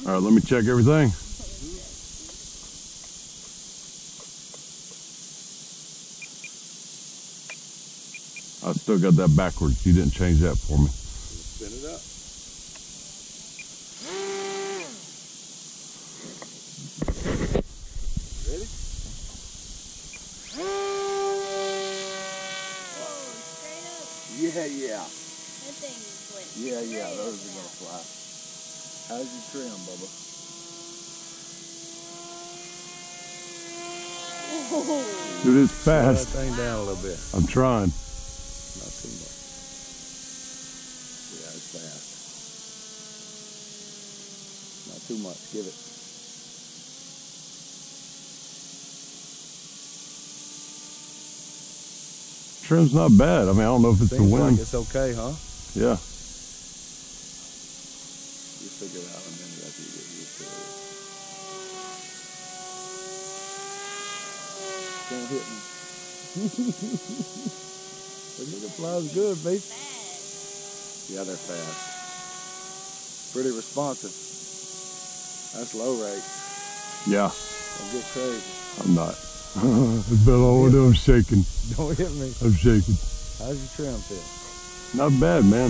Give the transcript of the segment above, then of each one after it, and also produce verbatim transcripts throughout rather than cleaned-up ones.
All right, let me check everything. I still got that backwards. You didn't change that for me. Spin it up. Ready? Oh, straight up. Yeah, yeah. That thing went Yeah, yeah, straight those up are now. gonna fly. How's your trim, Bubba? Oh. Dude, it's Slow that fast. thing down a little bit. I'm trying. Not too much. Yeah, it's fast. Not too much. Give it. Trim's not bad. I mean, I don't know if it's the Seems wind. like it's okay, huh? Yeah. You figure it out in a minute after you get used to it. Don't hit me. Look at the flies good, babe. Fast. Yeah, they're fast. Pretty responsive. That's low rate. Yeah. Don't get crazy. I'm not. But oh, no, I'm shaking. Don't hit me. I'm shaking. How's your trim feel? Not bad, man.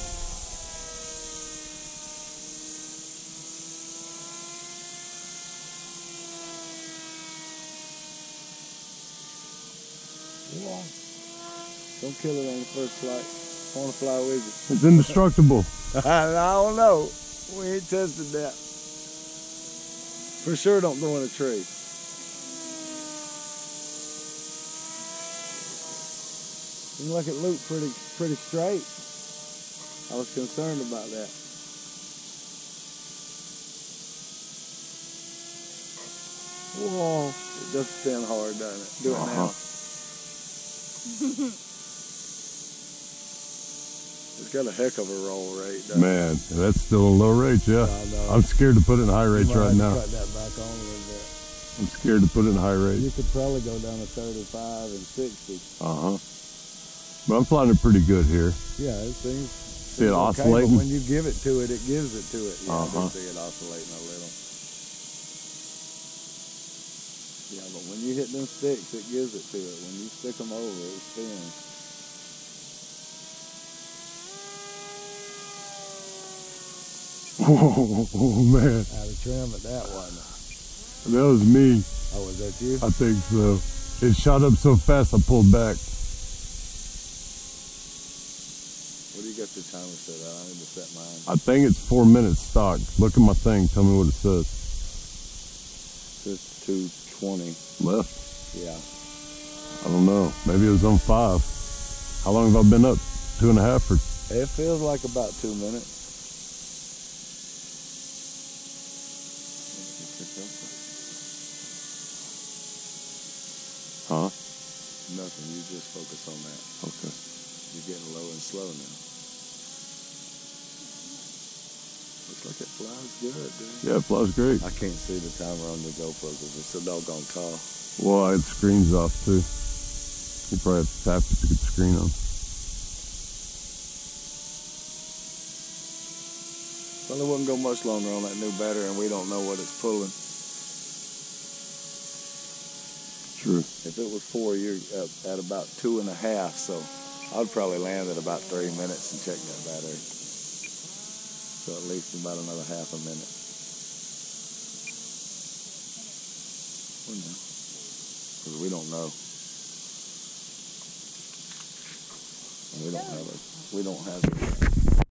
Yeah. Don't kill it on the first flight. I want to fly with you. It's indestructible. I don't know. We ain't tested that. For sure don't go in a tree. Seemed like it looped pretty pretty straight. I was concerned about that. Whoa. It does spin hard, doesn't it? Do it Uh-huh. now. It's got a heck of a roll rate, doesn't it? Man, that's still a low rate, yeah. I know. I'm scared to put it in high rates You might right have to now. Cut that back on a little bit. I'm scared to put it in high You rates. could probably go down to thirty-five and sixty. Uh-huh. But I'm flying it pretty good here. Yeah, it seems. See it seems okay, oscillating? but when you give it to it, it gives it to it. Yeah, I Uh-huh. do see it oscillating a little. Yeah, but when you hit them sticks, it gives it to it. When you stick them over, it spins. Oh, man. Out of trim at that one. That was me. Oh, was that you? I think so. It shot up so fast I pulled back. What do you got your timer set at? I need to set mine. I think it's four minutes stock. Look at my thing. Tell me what it says. It's two twenty. Left. Yeah. I don't know. Maybe it was on five. How long have I been up? Two and a half or? It feels like about two minutes. Huh? Nothing. You just focus on that. Okay. You're getting low and slow now. Looks like it flies good, dude. Yeah, it flies great. I can't see the timer on the GoPro because it's so doggone tall. Well, I had screens off too. You probably have to tap it to get the screen on. Probably wouldn't go much longer on that new battery, and we don't know what it's pulling. True. If it was four, you're at, at about two and a half, so I'd probably land at about three minutes and check that battery. So at least about another half a minute. Because we don't know. And we don't have a, we don't have a